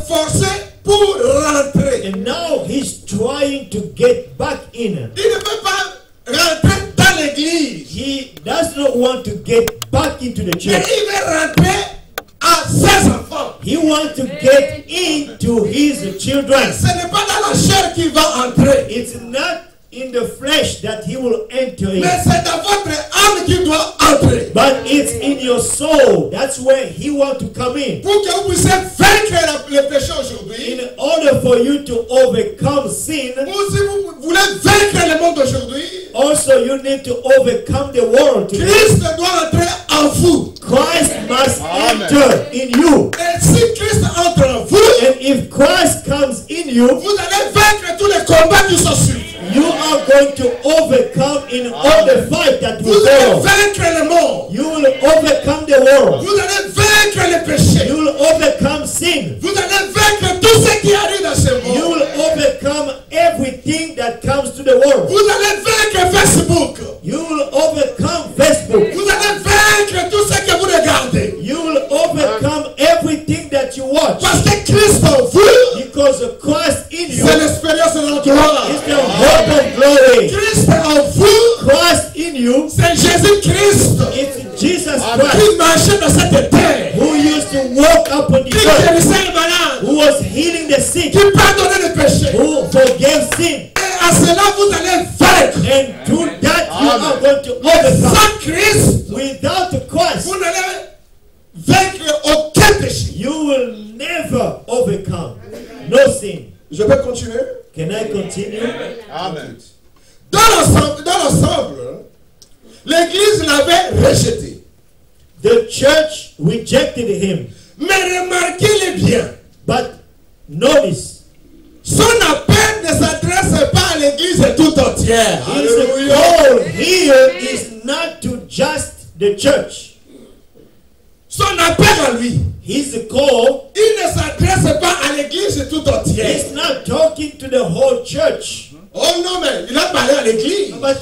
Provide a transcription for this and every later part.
forcer pour rentrer. And now he's trying to get back in. Il ne veut pas rentrer dans l'église. He does not want to get back into the Mais church. il veut rentrer à ses enfants. He wants to get into his children. Ce n'est pas dans la chair qu'il va entrer. It's not in the flesh that he will enter in. Mais c'est dans votre âme qu'il doit entrer. But it's in your soul. That's where he wants to come in. Pour que vous puissiez vaincre le péché aujourd'hui. In order for you to overcome sin, Ou si vous voulez vaincre le monde aujourd'hui, also you need to overcome the world today. Christ doit entrer en vous. Christ must enter in you. Et si Christ entre en vous, And if Christ comes in you, vous allez vaincre tous les combats qui sont sur vous. you are going to overcome in all the fight that Vous will allez follow. vaincre le monde. You will overcome the world. Vous allez vaincre le péché. You will overcome sin. Vous allez vaincre tout ce qui arrive dans ce You monde. will overcome everything that comes to the world. Vous allez vaincre Facebook. You will overcome Facebook. Vous allez vaincre tout ce que vous regardez. You will overcome everything that you watch. Parce que Christ en vous, Because of Christ in you c'est l'expérience de la gloire. is the hope of glory. Christ en vous, Christ in you c'est Jésus-Christ is Jesus Christ, qui marchait dans cette terre, who used to walk upon the qui earth, guérissait les malades, who was healing the sick, qui pardonnait les péchés. who forgave sin. Et à cela, vous allez vaincre. And through that you are going to overcome. Sans Christ, Without Christ, vous n'allez vaincre aucun péché. you will never overcome. No sin. Je peux continuer? Can I continue? Amen. Dans l'ensemble, l'Église l'avait rejeté. The church rejected him. Mais remarquez-le bien, But notice, son appel ne s'adresse pas à l'Église toute entière. his goal here is not to just the church. Son appel à lui, His call il ne s'adresse pas à l'Église tout entière. is not talking to the whole church. Oh non, mais il a parlé à l'Église. But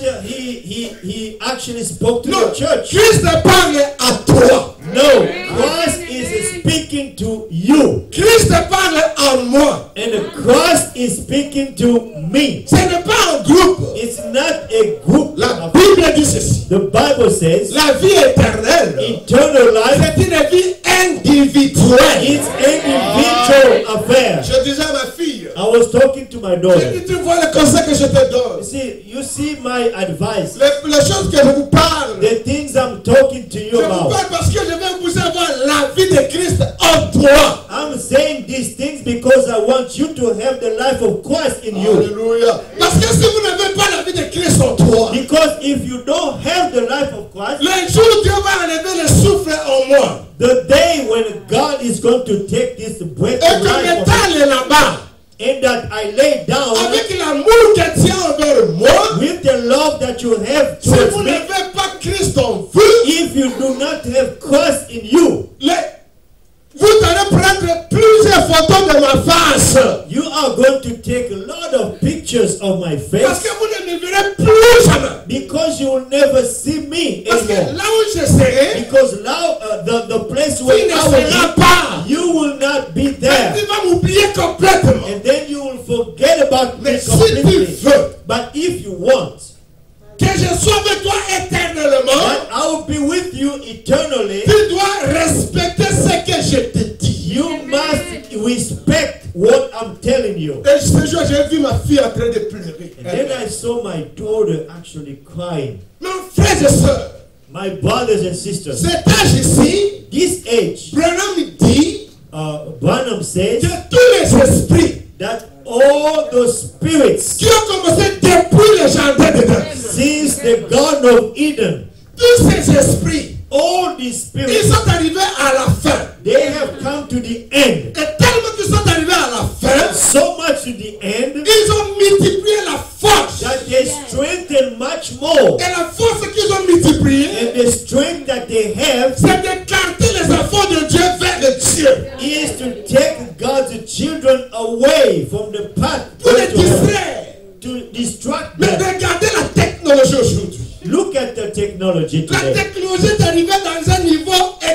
he actually spoke to Non, the church. Christ parle à toi. No, Christ is speaking to you. Christ parle à moi. And Christ is speaking to me. Ce n'est pas un groupe. It's not a group. La Bible dit ceci. The Bible says La vie éternelle, eternal life c'est une vie individuelle. is individual affair. Je disais à ma fille, I was talking to my j'ai daughter. dit, tu vois le conseil que je te donne. You see my advice. Les choses que je vous parle, The things I'm talking to you je vous about. parle parce que je veux vous avoir la vie de Christ en toi. I'm saying these things because I want you to have the life of Christ in you. Alléluia. Parce que si vous n'avez pas la vie de Christ en toi, Because if you don't have the life of Christ, le jour où Dieu va enlever le souffle en moi, the day when God is going to take this breath et of que life of me, m'étale là-bas, and that I lay down avec l'amour que tu as envers moi, with the love that you have si towards vous me, n'avez pas Christ en vous, if you do not have Christ in you, vous allez prendre plusieurs photos de ma face. you are going to take a lot of pictures of my Parce face que vous ne me verrez plus jamais. because you will never see me Parce que anymore. là où je serai, Because now the place tu where ne I will seras be, pas. you will not be Et there. tu vas m'oublier complètement. And then you will forget about me Mais si tu completely. veux But if you want que je sois avec toi éternellement, that I will be with you eternally, tu dois respecter ce que je te dis. you must respect what I'm telling you. Et ce jour, j'ai vu ma fille en train de pleurer. And then I saw my daughter actually crying. Mes frères et sœurs, My brothers and sisters, cet âge ici, this age, Branham dit Branham says que tous les esprits that all the spirits qui ont commencé depuis le jardin d'Éden, since the Garden of Eden, tous ces esprits, all these ils spirits, sont arrivés à la fin. they have come to the end. Et tellement qu'ils sont arrivés à la fin, So much to the end ils ont multiplié la force. that they strengthen much more. Et la force qu'ils ont multipliée, And the strength that they have c'est d'écarter les enfants de Dieu vers le Dieu. is to take God's children away from the path Pour les to heaven, distraire. to distract Mais them. regardez la technologie aujourd'hui. Look at the technology La today. technologie est arrivée dans un niveau extrêmement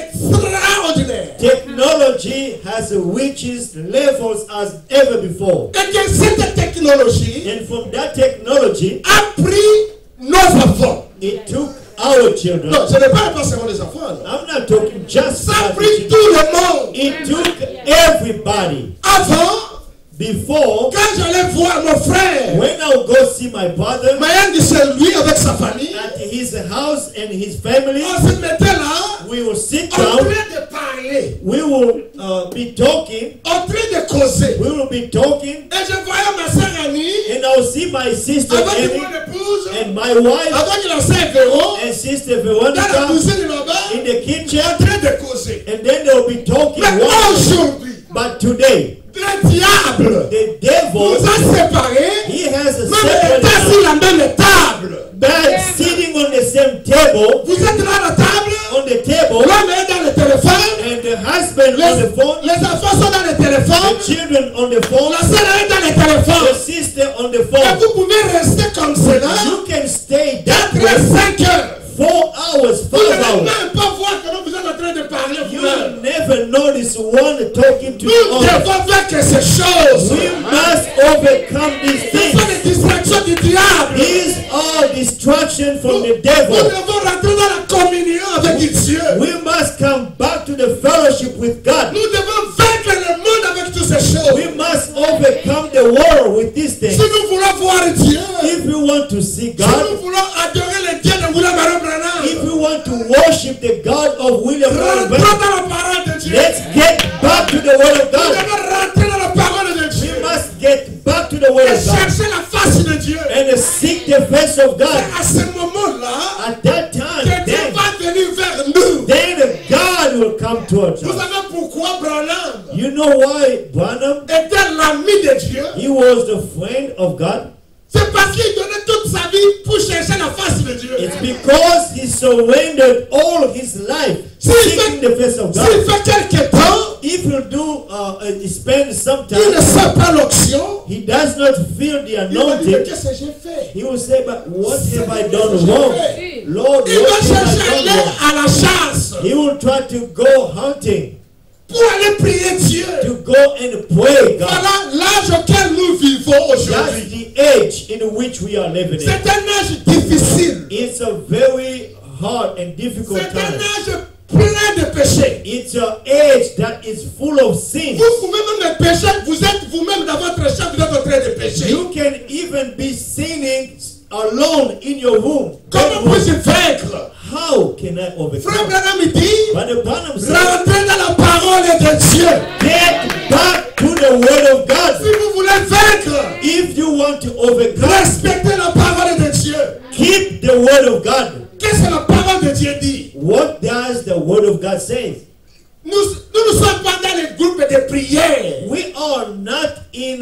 extraordinaire. Technology has reached levels as ever before. Et que cette technologie And from that technology, a pris nos enfants. it took our children. Non, ce n'est pas seulement les enfants. Non. I'm not talking just Ça a about the pris children. tout le monde. It took everybody. Avant, Before, quand j'allais voir mon frère, when I would go see my brother Mayan de lui avec sa famille, at his house and his family, on se mettait là, we will sit en down, train de parler, we will be talking, en train de causer. we will be talking, Et je voyais ma soeur Annie, and I will see my sister avec Annie mon épouse, and my wife avec la soeur Véro, and sister dans la Veronica cuisine là-bas, in the kitchen, en train de causer. and then they will be talking. Mais aujourd'hui, But today, le diable the devil, nous a séparés, he has a même separate état sur la même table. but sitting on the same table, Vous êtes là à la table, on the table, l'homme est dans le téléphone, and the husband on the phone, les enfants sont dans le téléphone, the children on the phone, la sœur est dans le the téléphone. sister on the Et phone. vous pouvez rester comme cela, You can stay that 4 way 5 heures. 4 hours, 5 Vous n'allez hours. même pas voir que vous êtes en train de parler You vous-même. will never notice one talking to Nous the other. devons vaincre ces choses. We must overcome these Ce sont things. les distractions du diable. These are distractions from the Nous devil. devons rentrer dans la communion avec Dieu. We must come back to the fellowship with God. Nous devons vaincre le monde avec toutes ces choses. We must overcome the world with these Si things. nous voulons voir Dieu, If we want to see si God, nous voulons adorer le Dieu de William Marion if Branham, we want to worship the God of William rentrons Branham, dans la parole de Dieu. let's get back to the Word of Nous God. devons rentrer dans la parole de Dieu. We must get back to the Word Et of God chercher la face de Dieu. and seek the face of God. C'est à ce moment-là At that que time, Dieu then, va venir vers nous. then God will come towards Vous us. savez pourquoi Branham You know why Branham? était l'ami de Dieu? He was the friend of God. C'est parce qu'il donnait toute sa vie pour chercher la face de Dieu. It's because he surrendered all his life seeking the face of S'il God. fait quelque temps, If you do spend some il ne time, sent pas l'onction. he does not feel the Il va dire, anointing. qu'est-ce que j'ai fait? He will say, but what have I done wrong? Lord, Il va what have chercher à I aller done wrong? à la chasse He will try to go hunting, pour aller prier Dieu. to go and pray God. Voilà l'âge auquel nous vivons That's aujourd'hui. the age in which we are living in. C'est un âge difficile. It's a very hard and difficult C'est un time. âge plein de péchés. It's an age that is full of sin. Vous pouvez même pécher, vous êtes vous-même dans votre chambre, vous êtes en train de pécher. You can even be sinning alone in your room. Comment puis-je vaincre? How can I Frère overcome? Branham il dit, But the Branham said, rentrez dans la parole de Dieu. get back to the Word of Si God. vous voulez vaincre, If you want to overcome, respectez la parole de Dieu. keep the Word of God. Qu'est-ce que la parole de Dieu dit? What does the Word of God say? Nous ne sommes pas dans les groupes de prière. We are not in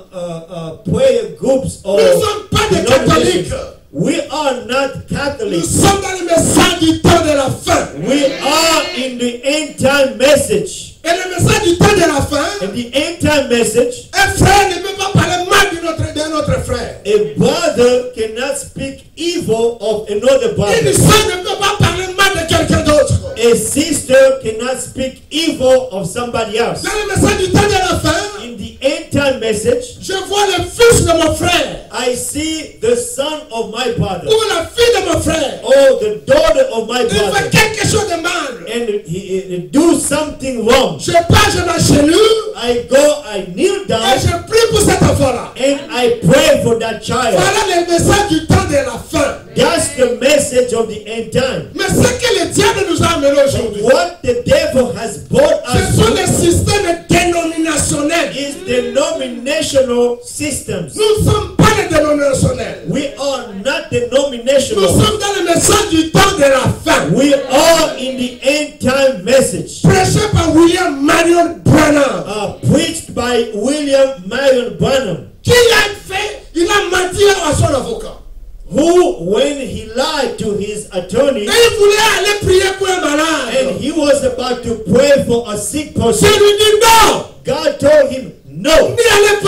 prayer groups or Nous ne sommes pas des catholiques. denominations. We are not Nous Catholics. sommes dans le message du temps de la fin. We are in the end time message. Et le message du temps de la fin, And the end time message, un frère ne peut pas parler mal de notre frère. a brother cannot speak evil of another Une brother. sœur ne peut pas parler mal de quelqu'un d'autre. A sister cannot speak evil of somebody else. Dans le message du temps de la fin, In the end time message, je vois le fils de mon frère I see the son of my brother ou la fille de mon frère. or the daughter of my Il fait brother, quelque chose de mal. and he do something wrong. Je pars, je m'agenouille I go, I kneel et down, je prie pour cet enfant-là. and I pray for that child. Voilà le message du temps de la fin. That's the message of the end time. Mais ce que le diable nous a amené aujourd'hui, What the devil has brought ce us sont to les systèmes dénominationnels. is denominational systems. Nous ne sommes pas les dénominationnels. We are not Nous denominational. sommes dans le message du temps de la fin. We are in the end time message, Prêché par William Marion Branham. preached by William Marion Branham, Qui a fait? Il a menti à son avocat. who, when he lied to his attorney Et il voulait aller prier pour un malade. and he was about to pray for a sick Je person, lui dis non, God told him, no, n'y allez pas.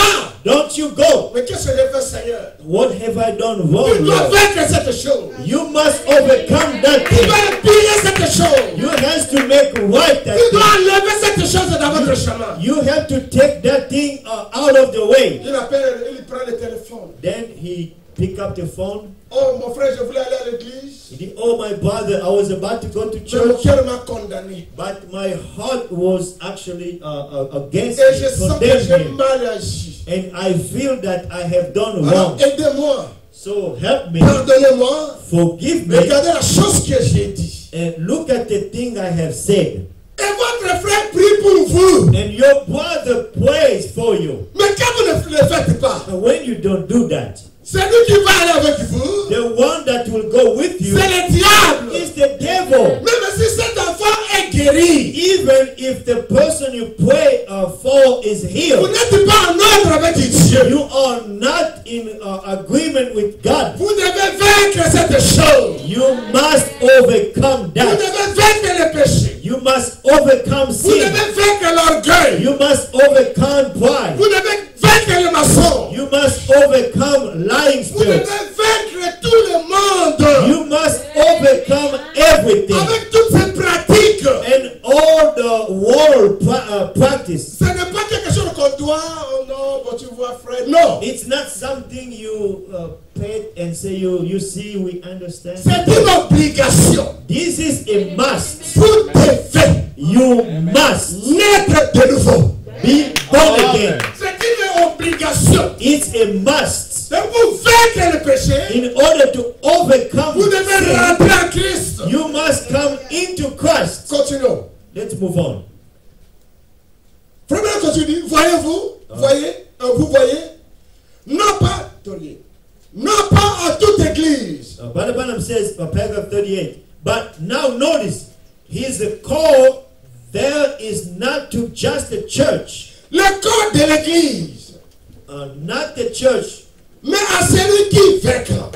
Don't you go. Mais qu'est-ce que j'ai fait, Seigneur? What have I done Tu wrong, dois Lord? vaincre cette chose. You must overcome that Tu thing. dois épiler cette chose. You have to make right that Tu dois thing. enlever cette chose dans votre chemin. You have to take that thing out of the way. Il prend le téléphone. Then he pick up the phone. Oh, mon frère, je voulais aller à l'église. He did, oh, my brother, I was about to go to Mais mon church, cœur m'a condamné. but my heart was actually against Et me, je sens que condemned j'ai me. mal agi. And I feel that I have done Alors, wrong. aidez-moi. So help me, Pardonnez-moi. forgive me, Regardez la chose que j'ai dit. and look at the thing I have said. Et votre frère prie pour vous. And your brother prays for you. Mais quand vous ne le faites pas, And when you don't do that, c'est lui qui va aller avec vous. the one that will go with you C'est le diable. is the devil. Même si cet enfant est guéri, Even if the person you pray for is vous healed, n'êtes pas en ordre avec Dieu. you are not in agreement with God. Vous devez vaincre cette chose. You must overcome Vous that. devez vaincre le péché. You must overcome Vous sin. devez vaincre l'orgueil. You must overcome pride. Vous devez vaincre le mensonge. You must overcome lying Vous devez spirits. vaincre tout le monde. You must overcome everything Avec toutes ces pratiques. and all the world practice. Ce n'est pas quelque chose qu'on doit, oh non, bon, tu vois, frère. Non. It's not something you pay and say, you see, we understand. C'est une obligation. This is a must. Vous devez You must naître de nouveau. be born again. C'est une obligation. It's a must. Donc vous vaincre le péché, In order to overcome vous devez sin, rentrer en Christ. you must come into Christ. Continuons. Let's move on. Frère, continue. Voyez-vous, vous voyez, non pas, non pas à toute église. Brother Branham says, paragraph 38, but now notice, his call there is not to just the church, Le corps de l'église, not the church, mais à celui qui vaincra.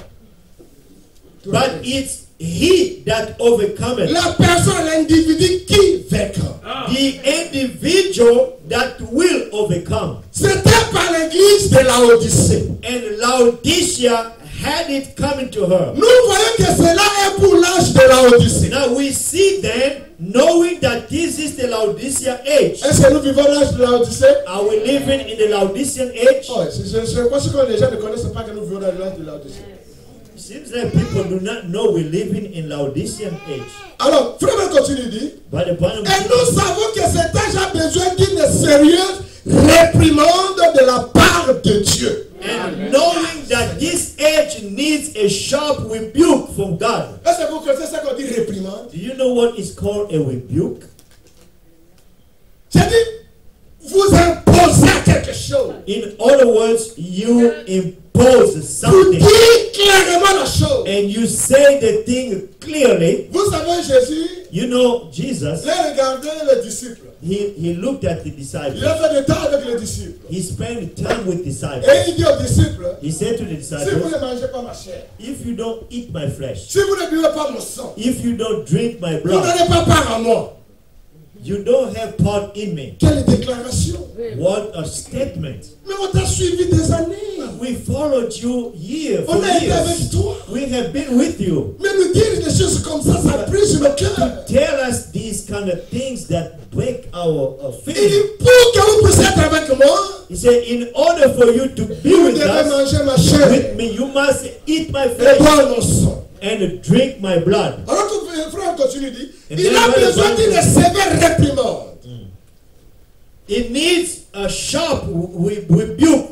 but it's he that overcometh, La personne, l'individu qui vaincra. the individual that will overcome. C'était par l'église de Laodicée. And Laodicea had it coming to her. Nous voyons que cela est pour l'âge de Laodicée. Now we see then, knowing that this is the Laodicea age. Est-ce que nous vivons l'âge de Laodicée? Are we living in the Laodicean age? Oh, je pense que les gens ne connaissent pas que nous vivons dans l'âge de Laodicée. It seems like people do not know we're living in Laodicean age. Alors, frère, continue dit. But the Branham Et nous savons que cet âge a besoin d'une sérieuse réprimande de la part de Dieu. and knowing that this age needs a sharp rebuke from God. Est-ce que vous connaissez ça qu'on dit réprimande? Do you know what is called a rebuke? J'ai dit, vous imposez quelque chose. In other words, you impose Vous something dites clairement la chose. and you say the thing clearly. Vous savez, Jésus, You know, Jesus, il a regardé les disciples. he looked at the Il disciples. a fait du temps avec les disciples. He spent time with disciples. Et il dit aux disciples, He said to the si vous disciples, ne mangez pas ma chair, if you don't eat my flesh, si vous ne buvez pas mon sang, if you don't drink my vous blood, n'avez pas part en moi. you don't have part in me. Quelle déclaration! What a statement. Mais on t'a suivi des années. We followed you year for On a été years. avec toi. We have been with you. Mais nous dire des choses comme ça brise le cœur. Tell us these kind of things that break our Il dit, feelings. pour que vous puissiez être avec moi, He said, in order for you to be vous with devez us, manger ma chair with me, you must eat my et flesh boire mon sang. and drink my blood. Alors que le frère continue dit, Et il then a le besoin Bible- d'une sévère réprimande. It needs a sharp rebuke